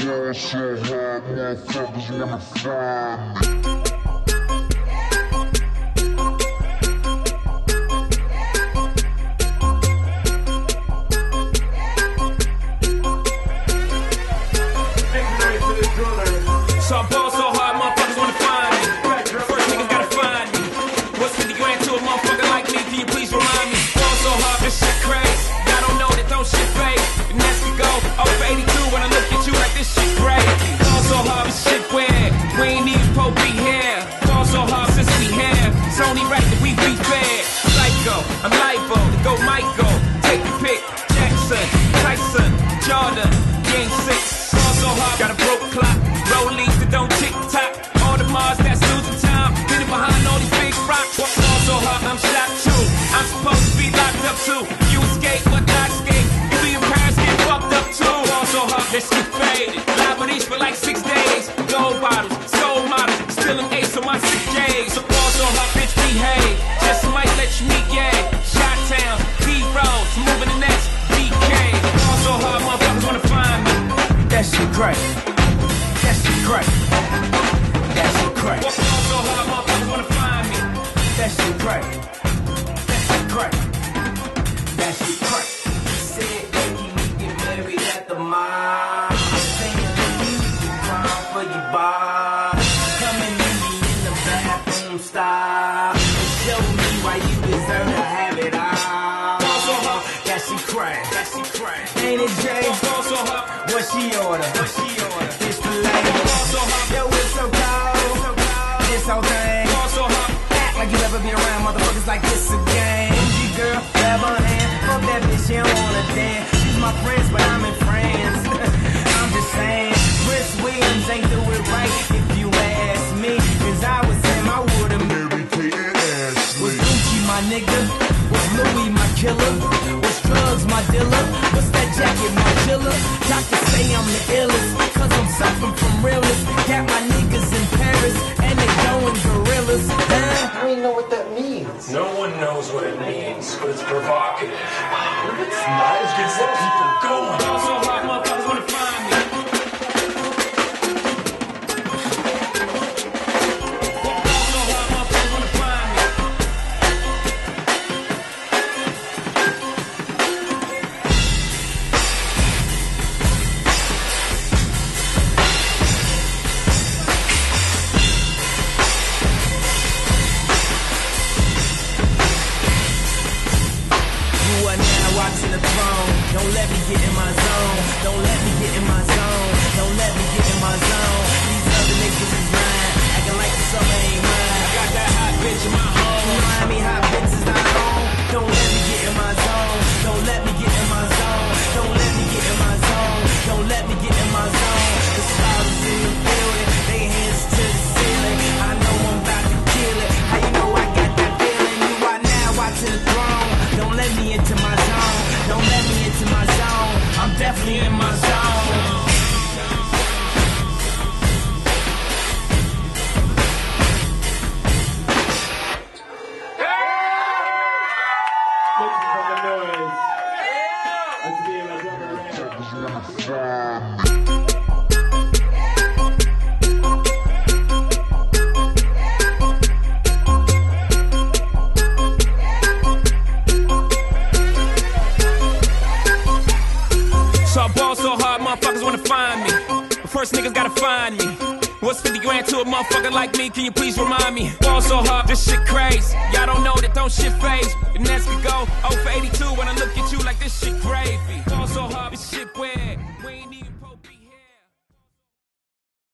ball so hard, motherfuckers wanna find me. So I ball so hard, motherfuckers wanna find me. First niggas gotta find me. What's 50 grand to a motherfucker like me? Can you please remind me? Ball so hard, this shit crazy. Y'all don't know that don't shit fake. And that's we go over 82 when I look at you like this shit great. Ball so hard, this shit weird. We ain't even supposed to be here. Ball so hard since we here. It's only right that we be fair. Psycho, I'm libo to go Michael. Take the pick. Jackson, Tyson, Jordan, Game 6. Ball so hard, got a broke clock. Rollies that don't tick-tock. All the Mars that's losing time. Getting behind all these big rocks. Walk on so hard, I'm shocked too. I'm supposed to be locked up too. You escape, but I escape. You be in Paris, get fucked up too. Walk so hard, that shit faded. Liberties for like 6 days. Gold bottles, soul models. Still an ace on my 6 J's. So walk so hard, bitch, behave. Just might let you meet, yeah. Shot-town, B-Rolls, moving the next BK. Walk so hard, motherfuckers wanna find me. That shit great. That shit crack. That shit crack. Walk on so hard, motherfuckers wanna find me. That shit crack. That shit crack. That shit crack. Said that we get married at the mall. Saying that we can cry for you, bar. Coming in me in the bathroom style. And show me why you deserve to have it all. Walk so hard. That shit crack. That shit crack. Ain't it Jay? Walk so hard. What she order? What she order? Yo, it's so cold, this whole thing. Act like you ever be around motherfuckers like this again. G girl, grab her hand, fuck that bitch, she don't wanna dance. She's my friends, but I'm in France. I'm just saying, Chris Williams ain't do it right if you ask me. Cause I was him, I would've married Kate and Ashley. Was Gucci my nigga? Was Louis my killer? Was drugs my dealer? What's that jacket my chiller? Doctors say I'm the illest, cause I'm suffering from realness. Got my niggas in Paris, and they going gorillas. I don't even know what that means. No one knows what it means, but it's provocative. It's nice, gets the people going. Ball so hard, motherfuckers wanna find me. Ball so hard, motherfuckers wanna find me. Watching the throne, don't let me get in my zone. Don't let me get in my zone. Don't let me get in my zone. These other niggas is mine, acting like the summer ain't mine. I got that hot bitch in my home. You know how many hot bitches I own? Don't let me get in my zone. Don't let me get in my zone. Don't let me get in my zone. Don't let me get in my zone. The stars is in the building, they hands to the ceiling. I know I'm about to kill it. How you know I got that feeling? You are now watching the throne. Don't let me into my zone. Don't let me into my zone. I'm definitely in my zone. So I ball so hard, motherfuckers wanna find me. But first niggas gotta find me. What's 50 grand to a motherfucker like me? Can you please remind me? Ball so hard, this shit crazy. Y'all don't know that don't shit